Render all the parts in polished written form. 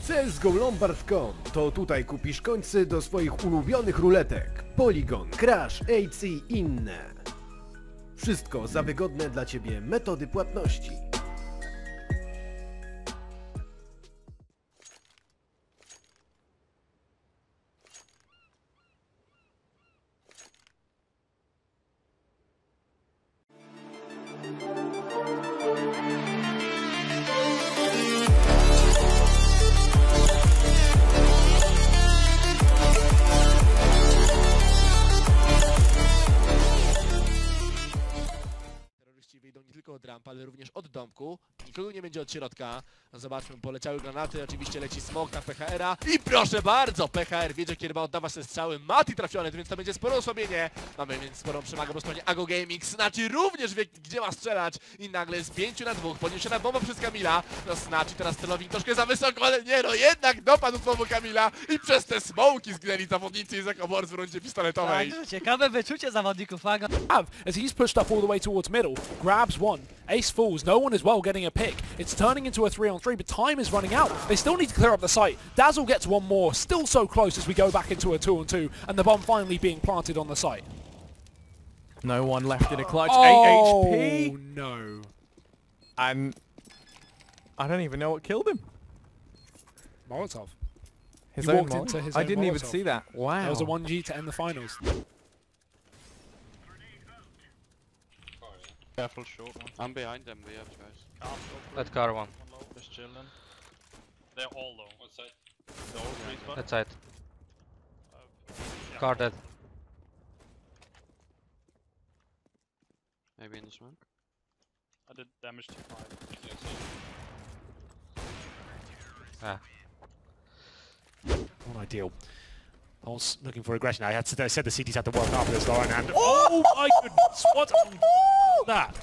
CSGO Lombard.com to tutaj kupisz końce do swoich ulubionych ruletek. Polygon, Crash, AC i inne. Wszystko za wygodne dla Ciebie metody płatności. Wyjdą nie tylko od ramp, ale również od domku. Nikogo nie będzie od środka. No zobaczmy, poleciały granaty, oczywiście leci smok na PHR-a. I proszę bardzo, PHR wiedzie, kiedy ma oddawać te strzały. Mati trafiony, więc to będzie spore osłabienie. Mamy więc sporą przewagę po stronie Ago Gaming. Snachi również wie, gdzie ma strzelać. I nagle z 5 na 2 podniesiona bomba przez Kamila. No Snachi teraz celownik troszkę za wysoko, ale nie no, jednak dopadł znowu Kamila. I przez te smoki zginęli zawodnicy z Ekobor w rundzie pistoletowej. Tak, ciekawe wyczucie zawodników Ago. As he's pushed up all the way towards middle, grabs one, ace falls, no one as well getting a pick. It's turning into a 3-on-3, but time is running out. They still need to clear up the site. Dazzle gets one more, still so close as we go back into a 2-on-2, and the bomb finally being planted on the site. No one left in a clutch. Oh, 8 HP. No. And I don't even know what killed him. Molotov. His He own walked molly? into his I own didn't even Molotov. see that. Wow. That was a 1G to end the finals. Careful, short one. I'm behind them, we have guys. That car one. Just chilling. They're all low. What side? They're all green spot. That side. Yeah. Car dead. Maybe in the smoke. I did damage to 5. Ah. Not ideal. I was looking for aggression. I said the CTs had to work after this line, and oh my goodness, what that?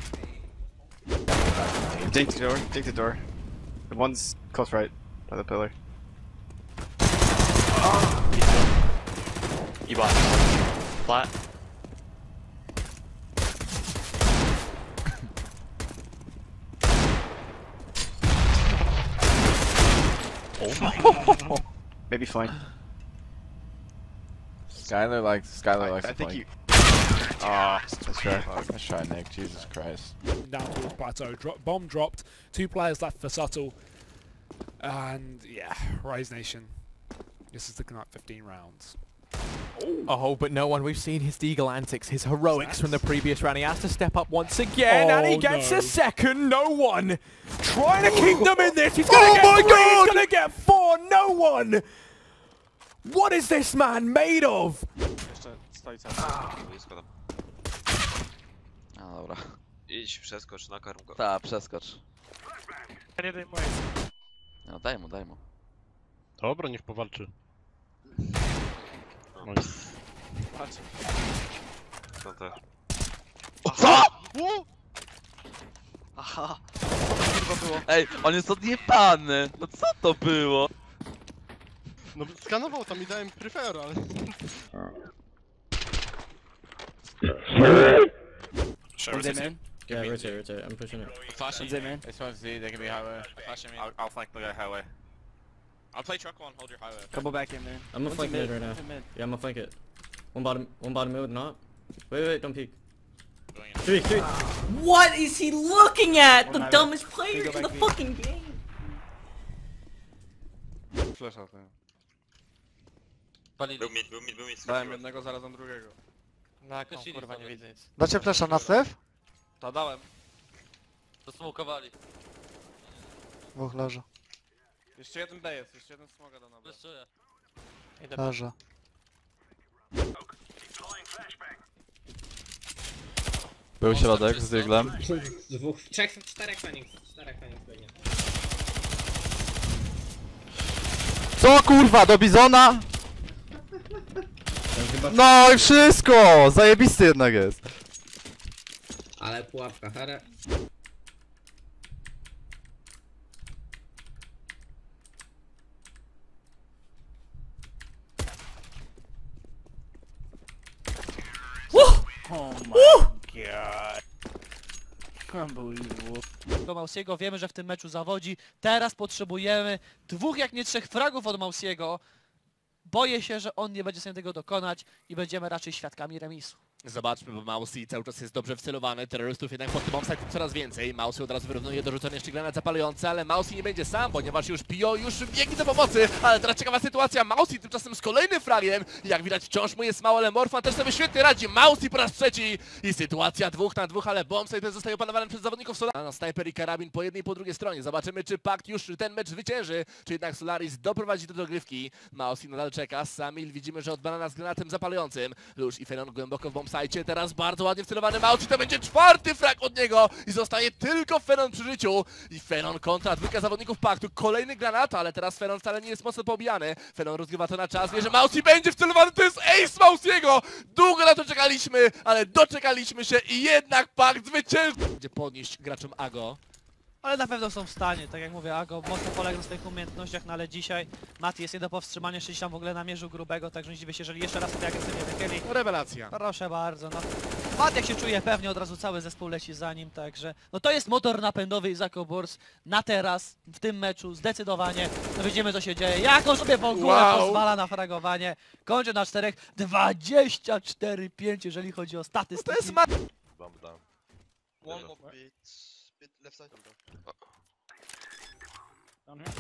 Take the door, take the door. The one's close right by the pillar. You bought flat. Oh. Maybe fine. Skylar likes I to think play. you. Let's try Nick. Jesus Christ. Down towards plateau. Bomb dropped. 2 players left for Subtle. And yeah, Rise Nation. This is looking like 15 rounds. Oh, but no one. We've seen his Deagle antics, his heroics from the previous round. He has to step up once again, and he gets a second. No one trying to keep them in this. He's gonna get 3. He's gonna get 4. No one. What is this man made of? Blisko tam. A dobra. Idź, przeskocz, nakarm go. Tak, przeskocz. No daj mu, daj mu. Dobra, niech powalczy. Patrz. Co to? Co?! Aha! Co było? Ej, on jest odjebany! No co to było? No skanował tam i dałem prefer, ale... Yeah, rotate. I'm pushing it. Flashing. This one's Z, they can be highway. Flashing me. I'll flank the guy highway. I'll play truck one, hold your highway. Couple back in, man. I'm gonna flank mid right now. Yeah, I'm gonna flank it. One bottom mid, not. Wait, don't peek. Going in. 3. What is he looking at? The dumbest player in the fucking game. Flash out there. Był mid. Dałem jednego, zarazem drugiego. Na kurwa, nie widzę nic. Dacie flesza na sef? To dałem. Zasmokowali. 2 leży. Jeszcze jeden B jest, jeszcze jeden smoga do nowa. Fleszuję. Leży. Był środek z Diglem. 4 Fenix biegnie. Co kurwa, do Bizona? No i wszystko! Zajebisty jednak jest. Ale pułapka, here. Oh my god. Unbelievable. do Mausiego. Wiemy, że w tym meczu zawodzi. Teraz potrzebujemy 2, jak nie 3 fragów od Mausiego. Boję się, że on nie będzie w stanie tego dokonać i będziemy raczej świadkami remisu. Zobaczmy, bo Mausi cały czas jest dobrze wcelowany, terrorystów jednak pod tym bombsite coraz więcej. Mausi od razu wyrównuje dorzucone jeszcze granat zapalający, ale Mausi nie będzie sam, ponieważ już Pio już biegnie do pomocy, ale teraz ciekawa sytuacja, Mausi tymczasem z kolejnym fragiem, jak widać wciąż mu jest mało, ale Morfan też sobie świetnie radzi, Mausi po raz trzeci i sytuacja 2 na 2, ale bombsite ten zostaje opanowany przez zawodników Solaris. No, snajper i karabin po jednej i po drugiej stronie, zobaczymy czy Pact już ten mecz zwycięży, czy jednak Solaris doprowadzi do dogrywki. Mausi nadal czeka, Samil widzimy, że odbala z granatem zapalającym, Lush i Fenon głęboko w bombsite. Teraz bardzo ładnie wcelowany Mausi, to będzie 4. frag od niego i zostaje tylko Fenon przy życiu. I Fenon kontra 2 zawodników Pactu, kolejny granat, ale teraz Fenon wcale nie jest mocno pobijany. Fenon rozgrywa to na czas, wie, że Mausi będzie wcelowany, to jest ace Mausiego! Długo na to czekaliśmy, ale doczekaliśmy się i jednak Pact zwycięży. Będzie podnieść graczom Ago. Ale na pewno są w stanie, tak jak mówię, Ago mocno polega na swoich umiejętnościach, no ale dzisiaj Mati jest nie do powstrzymania, jeszcze tam w ogóle namierzył grubego, także nie dziwię się, jeżeli jeszcze raz sobie agresywnie wychyli. Rewelacja. Proszę bardzo, no. Mati jak się czuje pewnie, od razu cały zespół leci za nim, także no to jest motor napędowy Izako Bors na teraz, w tym meczu, zdecydowanie. No widzimy co się dzieje, jak on sobie w ogóle pozwala na fragowanie. Kończy na 4, 24-5, jeżeli chodzi o statystyki. No to jest Mati. One more bit left side. Down here.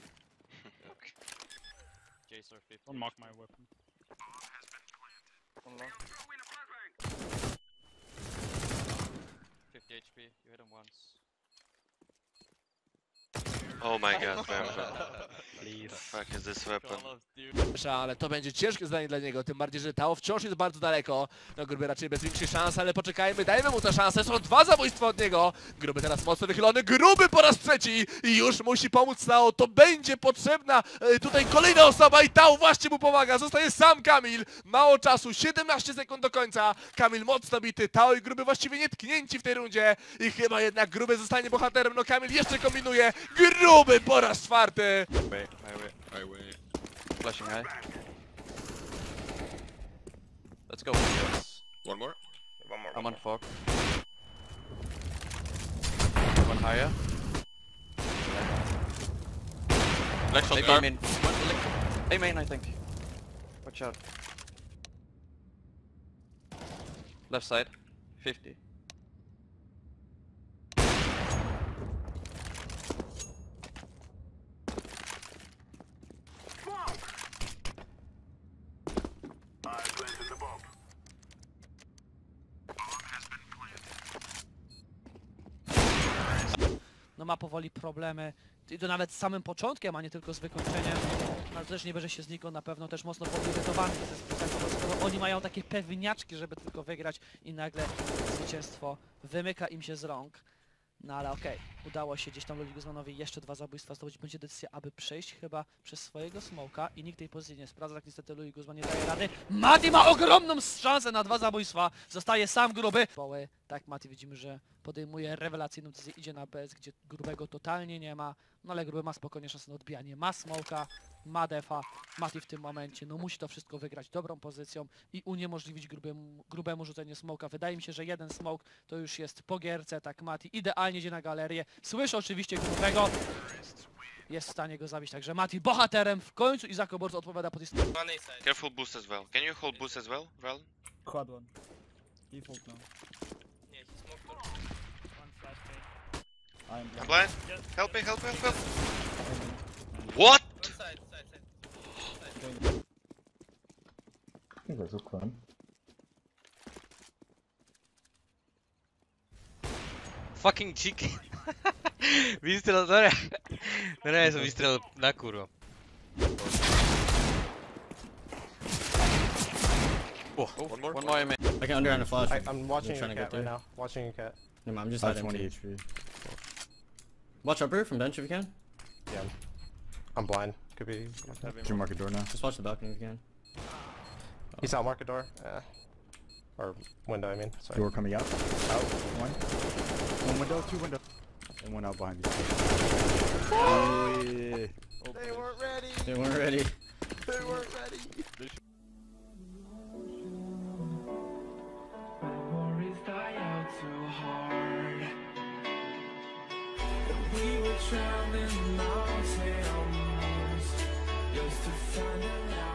Jacer 50. Don't mark my weapon. One long. 50 HP. You hit him once. Oh my god, please. The fuck is this weapon? Ale to będzie ciężkie zadanie dla niego, tym bardziej, że Tao wciąż jest bardzo daleko. No Gruby raczej bez większych szans, ale poczekajmy, dajmy mu tę szansę, są 2 zabójstwa od niego. Gruby teraz mocno wychylony, Gruby po raz trzeci i już musi pomóc Tao, to będzie potrzebna tutaj kolejna osoba i Tao właśnie mu pomaga, zostaje sam Kamil. Mało czasu, 17 sekund do końca, Kamil mocno bity, Tao i Gruby właściwie nie tknięci w tej rundzie i chyba jednak Gruby zostanie bohaterem, no Kamil jeszcze kombinuje, Gruby po raz 4. Wait. Flashing high. Let's go. One more? I'm on fog. One higher. Next on Maybe car. A main, I think. Watch out. Left side. 50. No ma powoli problemy, i to nawet z samym początkiem, a nie tylko z wykończeniem, ale też nie bierze się znikąd, na pewno też mocno podyrytowany skoro oni mają takie pewniaczki, żeby tylko wygrać i nagle zwycięstwo wymyka im się z rąk. No ale okej, udało się gdzieś tam Luli Guzmanowi jeszcze 2 zabójstwa zdobyć, będzie decyzja, aby przejść chyba przez swojego smoka i nikt tej pozycji nie sprawdza, tak niestety Luli Guzman nie daje rady. Mati ma ogromną szansę na 2 zabójstwa, zostaje sam Gruby. Tak, Mati widzimy, że podejmuje rewelacyjną decyzję, idzie na bez, gdzie Grubego totalnie nie ma, no ale Gruby ma spokojnie szansę na odbijanie, ma smoka, ma defa, Mati w tym momencie, no musi to wszystko wygrać dobrą pozycją i uniemożliwić grubemu rzucenie smoka. Wydaje mi się, że jeden smoke to już jest po gierce, tak Mati idealnie idzie na galerię, słyszy oczywiście Grubego, jest w stanie go zabić, także Mati bohaterem, w końcu Izako Bors odpowiada po tej stronie. Careful boost as well. Can you hold boost as well, Val? Quad one. Default now. Yeah, he smoked one. One flash thing. I'm blind. Help me. What? Side. That's a clan. Fucking chicken. Vystrel, ja som vystrelil na kurva. One more. I can under and a flash. I'm watching trying your to cat get right there. now. Watching your cat. No, I'm just hiding 20 HP. Watch upper from bench if you can. Yeah. I'm blind. Could be. Should mark a door now. Just watch the balcony if you can. He's out market door. Or window, I mean. Sorry. Door coming out. Out. One window, 2 windows. And one out behind you. Oh, yeah. They weren't ready. They weren't ready. They weren't ready. to find out.